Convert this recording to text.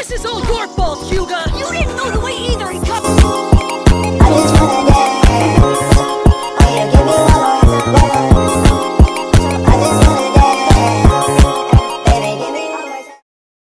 This is all your fault, Hyuga! You didn't know the way either!